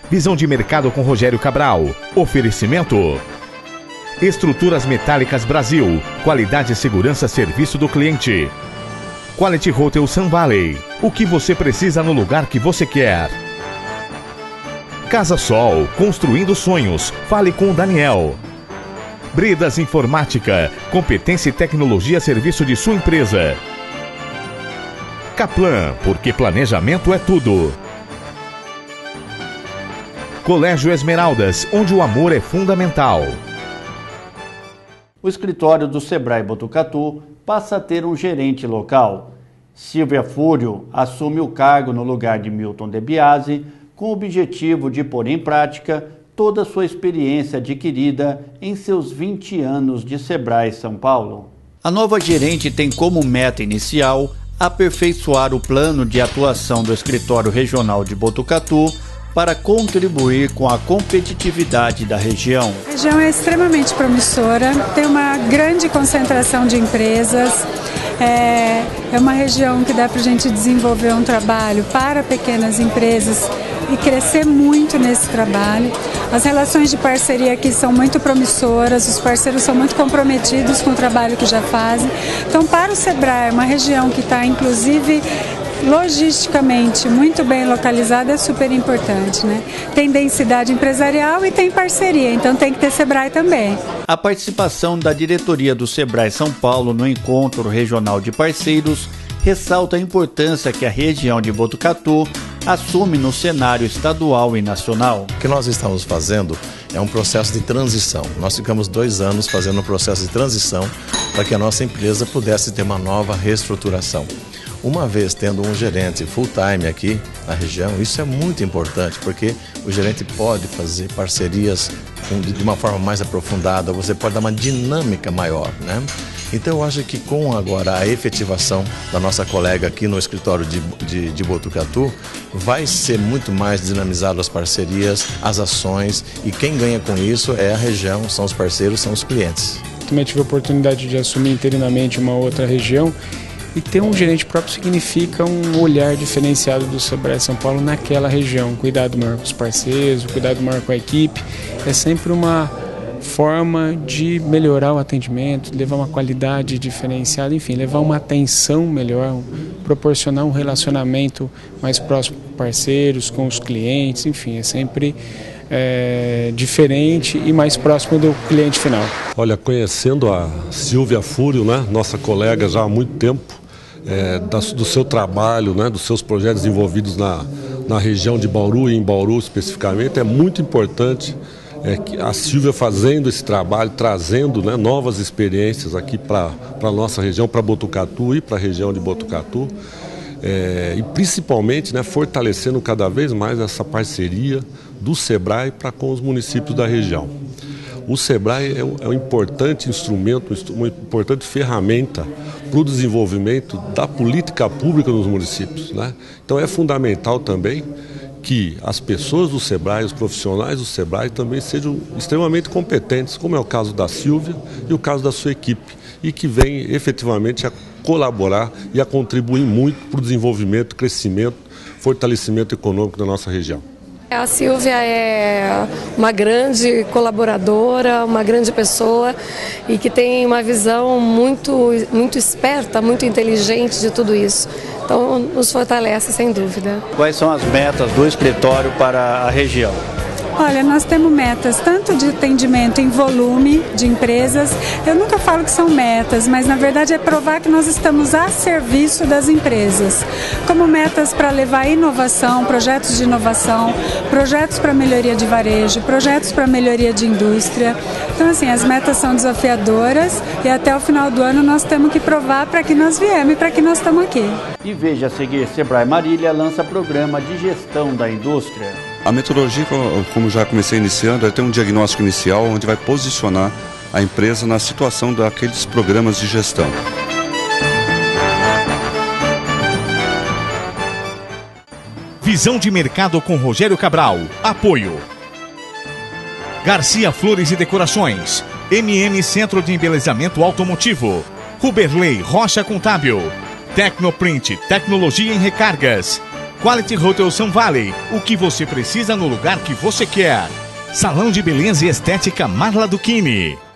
Visão de mercado com Rogério Cabral. Oferecimento: Estruturas Metálicas Brasil. Qualidade, segurança, serviço do cliente. Quality Hotel Sun Valley. O que você precisa no lugar que você quer. Casa Sol. Construindo sonhos. Fale com o Daniel. Bredas Informática. Competência e tecnologia a serviço de sua empresa. Kaplan. Porque planejamento é tudo. Colégio Esmeraldas, onde o amor é fundamental. O escritório do Sebrae Botucatu passa a ter um gerente local. Silvia Fúrio assume o cargo no lugar de Milton De Biasi, com o objetivo de pôr em prática toda a sua experiência adquirida em seus 20 anos de Sebrae São Paulo. A nova gerente tem como meta inicial aperfeiçoar o plano de atuação do escritório regional de Botucatu para contribuir com a competitividade da região. A região é extremamente promissora, tem uma grande concentração de empresas, é uma região que dá para a gente desenvolver um trabalho para pequenas empresas e crescer muito nesse trabalho. As relações de parceria aqui são muito promissoras, os parceiros são muito comprometidos com o trabalho que já fazem. Então, para o Sebrae, uma região que está, inclusive, logisticamente muito bem localizada, é super importante, né? Tem densidade empresarial e tem parceria, então tem que ter Sebrae também. A participação da diretoria do Sebrae São Paulo no encontro regional de parceiros ressalta a importância que a região de Botucatu assume no cenário estadual e nacional. O que nós estamos fazendo é um processo de transição. Nós ficamos 2 anos fazendo um processo de transição para que a nossa empresa pudesse ter uma nova reestruturação. Uma vez tendo um gerente full-time aqui na região, isso é muito importante, porque o gerente pode fazer parcerias de uma forma mais aprofundada, você pode dar uma dinâmica maior, né? Então eu acho que com agora a efetivação da nossa colega aqui no escritório de Botucatu, vai ser muito mais dinamizado as parcerias, as ações, e quem ganha com isso é a região, são os parceiros, são os clientes. Também tive a oportunidade de assumir interinamente uma outra região. E ter um gerente próprio significa um olhar diferenciado do Sebrae São Paulo naquela região. Cuidado maior com os parceiros, cuidado maior com a equipe. É sempre uma forma de melhorar o atendimento, levar uma qualidade diferenciada, enfim, levar uma atenção melhor, proporcionar um relacionamento mais próximo com parceiros, com os clientes, enfim, é sempre diferente e mais próximo do cliente final. Olha, conhecendo a Silvia Fúrio, né, nossa colega já há muito tempo, do seu trabalho, né, dos seus projetos envolvidos na região de Bauru e em Bauru especificamente, é muito importante que a Silvia fazendo esse trabalho, trazendo, né, novas experiências aqui para a nossa região, para Botucatu e para a região de Botucatu, e principalmente, né, fortalecendo cada vez mais essa parceria do Sebrae para com os municípios da região. O Sebrae é um importante instrumento, uma importante ferramenta para o desenvolvimento da política pública nos municípios, né? Então é fundamental também que as pessoas do Sebrae, os profissionais do Sebrae também sejam extremamente competentes, como é o caso da Silvia e o caso da sua equipe, e que venham efetivamente a colaborar e a contribuir muito para o desenvolvimento, crescimento, fortalecimento econômico da nossa região. A Silvia é uma grande colaboradora, uma grande pessoa e que tem uma visão muito esperta, muito inteligente de tudo isso. Então, nos fortalece, sem dúvida. Quais são as metas do escritório para a região? Olha, nós temos metas tanto de atendimento em volume de empresas. Eu nunca falo que são metas, mas na verdade é provar que nós estamos a serviço das empresas. Como metas para levar inovação, projetos de inovação, projetos para melhoria de varejo, projetos para melhoria de indústria. Então, assim, as metas são desafiadoras e até o final do ano nós temos que provar para que nós viemos e para que nós estamos aqui. E veja a seguir, Sebrae Marília lança programa de gestão da indústria. A metodologia, como já comecei iniciando, é ter um diagnóstico inicial onde vai posicionar a empresa na situação daqueles programas de gestão. Visão de mercado com Rogério Cabral. Apoio: Garcia Flores e Decorações, MM Centro de Embelezamento Automotivo, Huberley Rocha Contábil, Tecnoprint, tecnologia em recargas, Quality Hotel Sun Valley, o que você precisa no lugar que você quer. Salão de Beleza e Estética Marla Duchini.